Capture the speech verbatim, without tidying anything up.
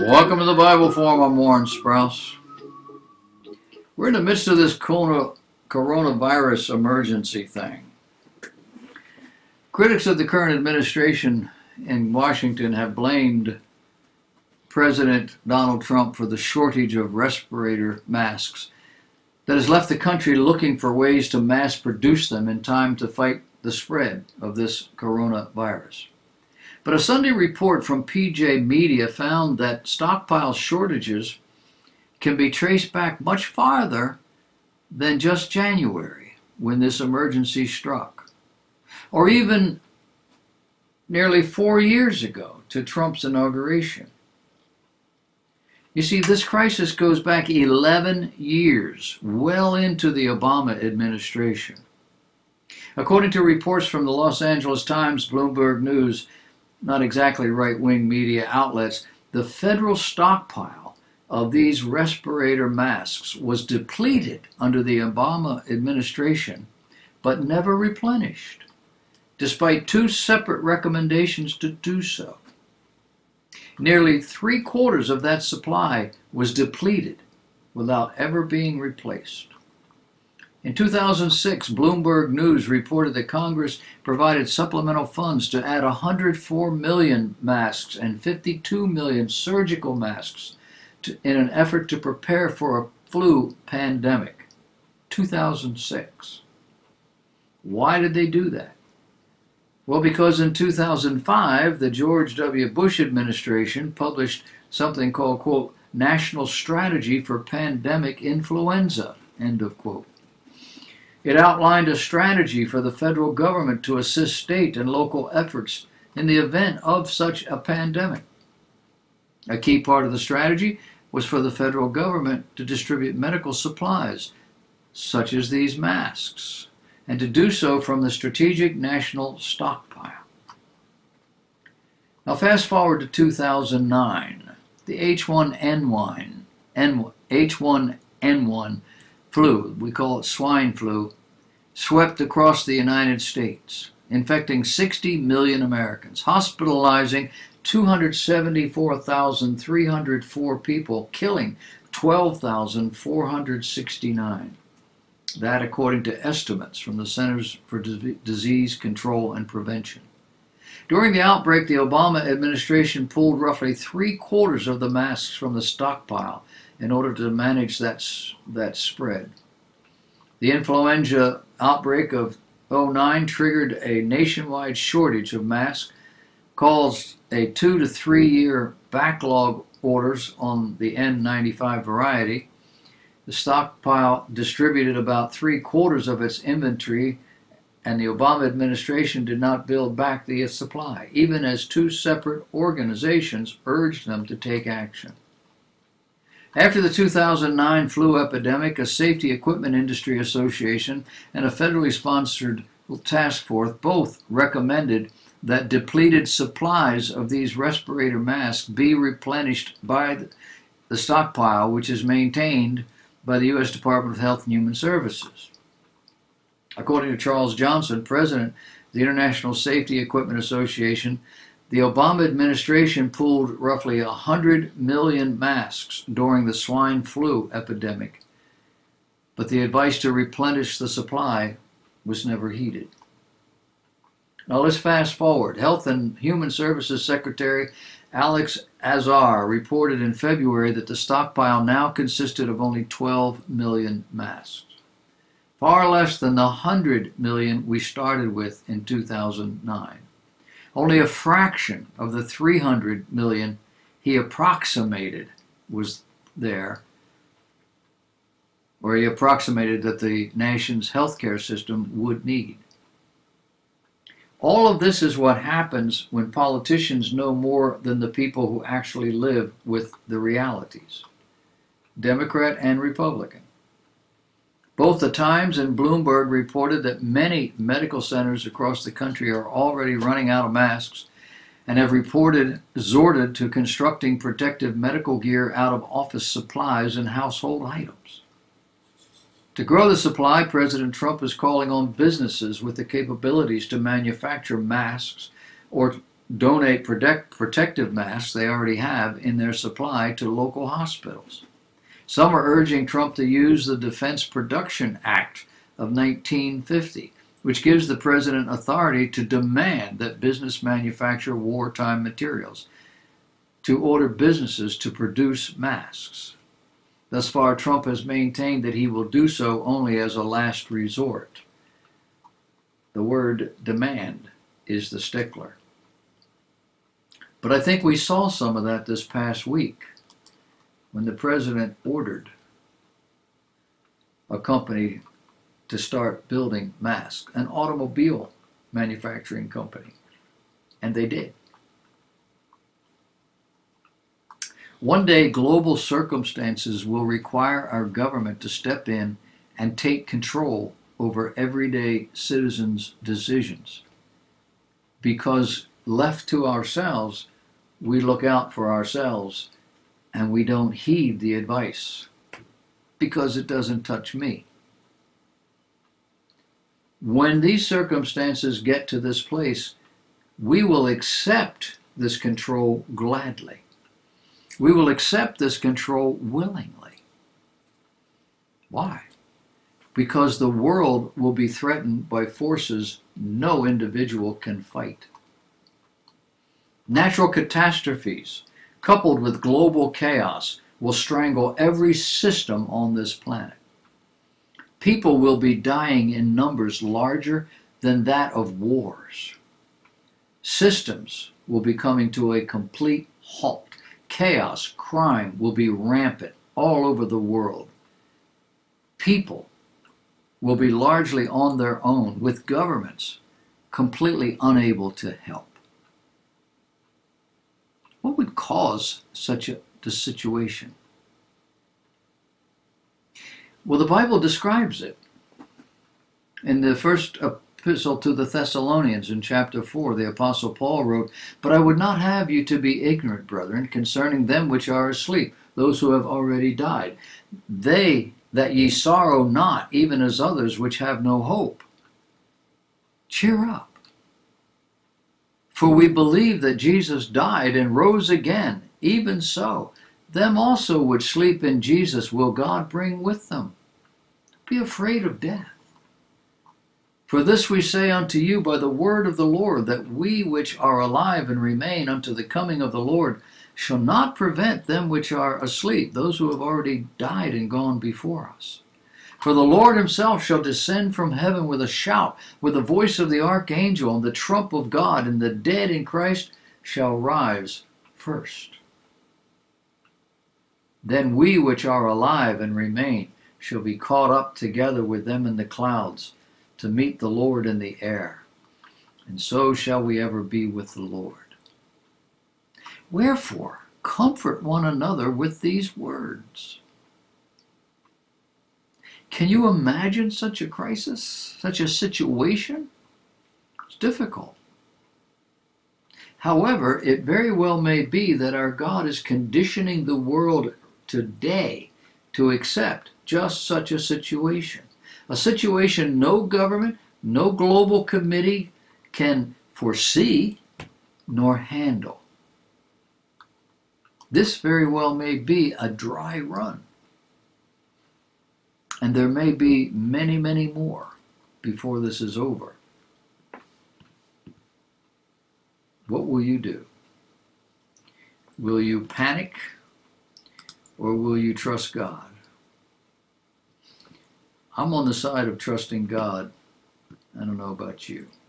Welcome to the Bible Forum. I'm Warren Sprouse. We're in the midst of this corona, coronavirus emergency thing. Critics of the current administration in Washington have blamed President Donald Trump for the shortage of respirator masks that has left the country looking for ways to mass produce them in time to fight the spread of this coronavirus. But a Sunday report from P J Media found that stockpile shortages can be traced back much farther than just January, when this emergency struck, or even nearly four years ago to Trump's inauguration. You see, this crisis goes back eleven years, well into the Obama administration. According to reports from the Los Angeles Times, Bloomberg News, not exactly right-wing media outlets, the federal stockpile of these respirator masks was depleted under the Obama administration, but never replenished, despite two separate recommendations to do so. Nearly three quarters of that supply was depleted without ever being replaced. In two thousand six, Bloomberg News reported that Congress provided supplemental funds to add one hundred four million masks and fifty-two million surgical masks to, in an effort to prepare for a flu pandemic. two thousand six. Why did they do that? Well, because in two thousand five, the George W. Bush administration published something called, quote, National Strategy for Pandemic Influenza, end of quote. It outlined a strategy for the federal government to assist state and local efforts in the event of such a pandemic. A key part of the strategy was for the federal government to distribute medical supplies, such as these masks, and to do so from the Strategic National Stockpile. Now fast forward to two thousand nine. The H one N one, H one N one flu, we call it swine flu, swept across the United States, infecting sixty million Americans, hospitalizing two hundred seventy-four thousand three hundred four people, killing twelve thousand four hundred sixty-nine. That according to estimates from the Centers for Disease Control and Prevention. During the outbreak, the Obama administration pulled roughly three quarters of the masks from the stockpile in order to manage that, that spread. The influenza outbreak of oh nine triggered a nationwide shortage of masks, caused a two to three year backlog orders on the N ninety-five variety. The stockpile distributed about three quarters of its inventory, and the Obama administration did not build back the supply, even as two separate organizations urged them to take action. After the two thousand nine flu epidemic, a Safety Equipment Industry Association and a federally sponsored task force both recommended that depleted supplies of these respirator masks be replenished by the stockpile, which is maintained by the U S Department of Health and Human Services. According to Charles Johnson, president of the International Safety Equipment Association, the Obama administration pulled roughly one hundred million masks during the swine flu epidemic, but the advice to replenish the supply was never heeded. Now let's fast forward. Health and Human Services Secretary Alex Azar reported in February that the stockpile now consisted of only twelve million masks, far less than the one hundred million we started with in two thousand nine. Only a fraction of the three hundred million he approximated was there, or he approximated that the nation's healthcare system would need. All of this is what happens when politicians know more than the people who actually live with the realities, Democrat and Republican. Both the Times and Bloomberg reported that many medical centers across the country are already running out of masks and have reported resorted to constructing protective medical gear out of office supplies and household items. To grow the supply, President Trump is calling on businesses with the capabilities to manufacture masks or donate protect, protective masks they already have in their supply to local hospitals. Some are urging Trump to use the Defense Production Act of nineteen fifty, which gives the president authority to demand that business manufacture wartime materials, to order businesses to produce masks. Thus far, Trump has maintained that he will do so only as a last resort. The word demand is the stickler. But I think we saw some of that this past week when the president ordered a company to start building masks, an automobile manufacturing company, and they did. One day, global circumstances will require our government to step in and take control over everyday citizens' decisions. Because left to ourselves, we look out for ourselves and we don't heed the advice because it doesn't touch me. When these circumstances get to this place, we will accept this control gladly. We will accept this control willingly. Why? Because the world will be threatened by forces no individual can fight. Natural catastrophes, coupled with global chaos, will strangle every system on this planet. People will be dying in numbers larger than that of wars. Systems will be coming to a complete halt. Chaos, crime will be rampant all over the world. People will be largely on their own, with governments completely unable to help. What would cause such a situation? Well, the Bible describes it. In the first epistle to the Thessalonians in chapter four, the Apostle Paul wrote, "But I would not have you to be ignorant, brethren, concerning them which are asleep, those who have already died. They, that ye sorrow not, even as others which have no hope." Cheer up. For we believe that Jesus died and rose again. Even so, them also which sleep in Jesus will God bring with them. Be afraid of death. For this we say unto you by the word of the Lord, that we which are alive and remain unto the coming of the Lord shall not prevent them which are asleep, those who have already died and gone before us. For the Lord himself shall descend from heaven with a shout, with the voice of the archangel, and the trump of God, and the dead in Christ shall rise first. Then we which are alive and remain shall be caught up together with them in the clouds, to meet the Lord in the air, and so shall we ever be with the Lord. Wherefore, comfort one another with these words. Can you imagine such a crisis, such a situation? It's difficult. However, it very well may be that our God is conditioning the world today to accept just such a situation. A situation no government, no global committee can foresee nor handle. This very well may be a dry run. And there may be many, many more before this is over. What will you do? Will you panic or will you trust God? I'm on the side of trusting God. I don't know about you.